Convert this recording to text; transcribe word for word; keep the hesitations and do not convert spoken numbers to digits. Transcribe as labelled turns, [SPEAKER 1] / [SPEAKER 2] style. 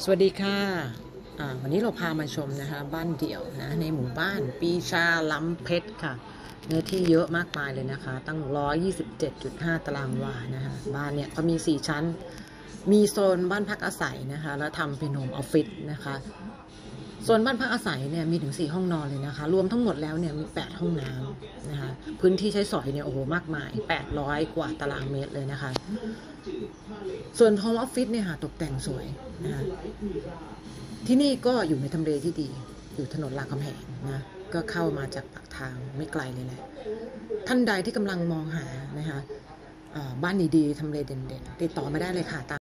[SPEAKER 1] สวัสดีค่ะวันนี้เราพามาชมนะคะบ้านเดี่ยวนะในหมู่บ้านปีชาล้ำเพชรค่ะเนื้อที่เยอะมากมายเลยนะคะตั้งหนึ่งร้อยยี่สิบเจ็ดจุดห้าตารางวานะคะบ้านเนี่ยก็มีสี่ชั้นมีโซนบ้านพักอาศัยนะคะแล้วทำเป็นโฮมออฟฟิศนะคะส่วนบ้านพักอาศัยเนี่ยมีถึงสี่ห้องนอนเลยนะคะรวมทั้งหมดแล้วเนี่ยมีแปดห้องน้ำนะคะพื้นที่ใช้สอยเนี่ยโอ้โหมากมายแปดร้อยกว่าตารางเมตรเลยนะคะส่วนโฮมออฟฟิศเนี่ยค่ะตกแต่งสวยนะคะที่นี่ก็อยู่ในทำเลที่ดีอยู่ถนนรามคำแหงนะก็เข้ามาจากปากทางไม่ไกลเลยแหละท่านใดที่กำลังมองหานะคะบ้านดีๆทำเลเด่นๆติดต่อมาได้เลยค่ะ